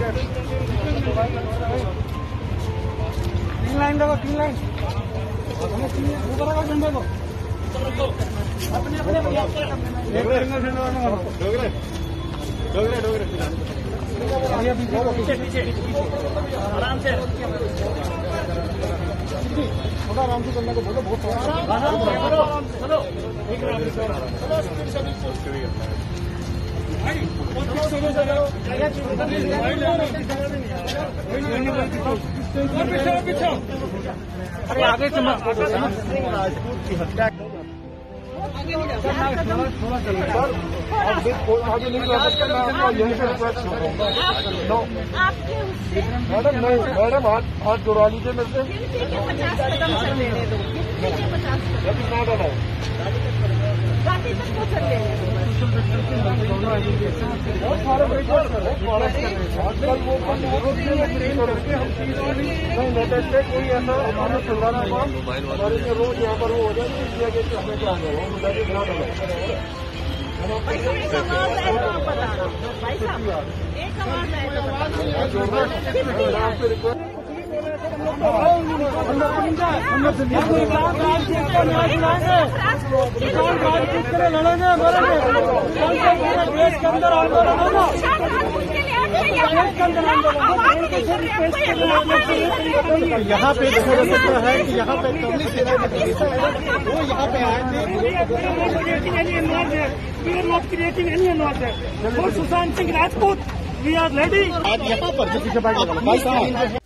Line देखो, 3 line ऊपर रखो झंडे को, अपने अपने आराम से थोड़ा आराम से चलने को बोलो। बहुत चलो अरे आगे से मत राजपूत की हत्या आगे नहीं जा सकते। मैं आपका यहीं से रिक्वेस्ट कर रहा हूँ। मैडम नहीं, मैडम हाथ जोड़ा लीजिए मेरे से। बहुत सारे आजकल वो कोई ऐसा हमारा चलवाना हमारे में रोज यहाँ पर वो हो जाए इसलिए हमें क्या यहाँ पे देखा जा सकता है कि यहाँ पे कमली सेना वो यहाँ पे आए थे। Sushant Singh Rajput we are ready. आज यहाँ पर जो पीछे बैठ